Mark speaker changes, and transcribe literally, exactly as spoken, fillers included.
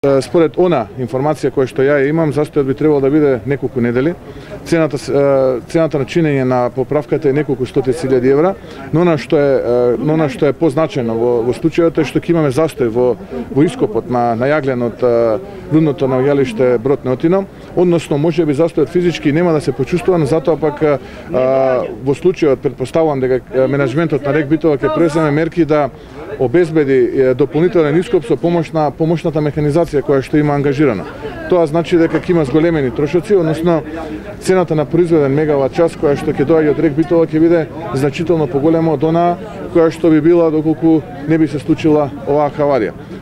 Speaker 1: Според она информација која што ја имам, застојот би требало да биде неколку недели. Цената цената на чинење на поправката е неколку стотици илјади евра, но она што е но она што е позначајно во во случајот е што ќе имаме застој во во ископот на на јаглен од рудното наоѓалиште Брод Неотино, односно можеби застојот физички нема да се почувствува, но затоа пак а, во случајот претпоставувам дека менаџментот на РЕК Битола ќе преземе мерки да обезбеди дополнителен ископ со помош на помошната механизација која што има ангажирана. Тоа значи дека ќе има зголемени трошоци, односно цената на произведен мегават час која што ќе доаѓа од РЕК Битола ќе биде значително поголема од онаа која што би била доколку не би се случила оваа хаварија.